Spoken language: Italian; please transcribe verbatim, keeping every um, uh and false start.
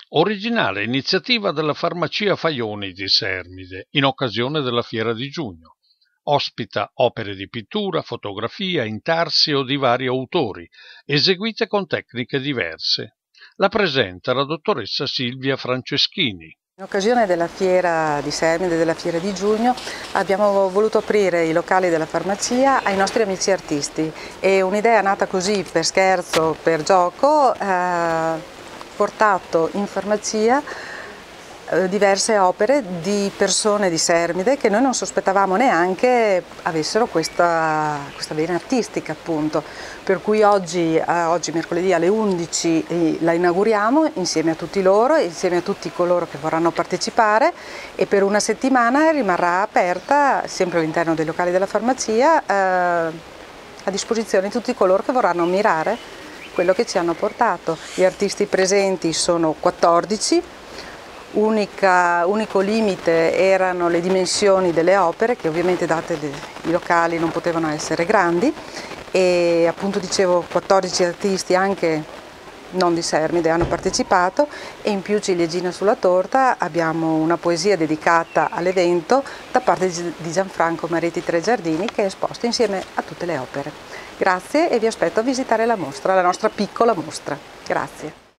Originale iniziativa della Farmacia Faioni di Sermide in occasione della Fiera di Giugno. Ospita opere di pittura, fotografia, intarsio di vari autori, eseguite con tecniche diverse. La presenta la dottoressa Silvia Franceschini. In occasione della Fiera di Sermide e della Fiera di Giugno abbiamo voluto aprire i locali della farmacia ai nostri amici artisti e un'idea nata così per scherzo, per gioco, ha portato in farmacia diverse opere di persone di Sermide che noi non sospettavamo neanche avessero questa, questa vena artistica, appunto, per cui oggi, oggi mercoledì alle undici la inauguriamo insieme a tutti loro, insieme a tutti coloro che vorranno partecipare, e per una settimana rimarrà aperta sempre all'interno dei locali della farmacia eh, a disposizione di tutti coloro che vorranno ammirare quello che ci hanno portato. Gli artisti presenti sono quattordici. Unica, unico limite erano le dimensioni delle opere, che ovviamente date le, i locali non potevano essere grandi, e appunto dicevo quattordici artisti anche non di Sermide hanno partecipato, e in più ciliegina sulla torta abbiamo una poesia dedicata all'evento da parte di Gianfranco Mariti Tregiardini, che è esposta insieme a tutte le opere. Grazie e vi aspetto a visitare la mostra, la nostra piccola mostra. Grazie.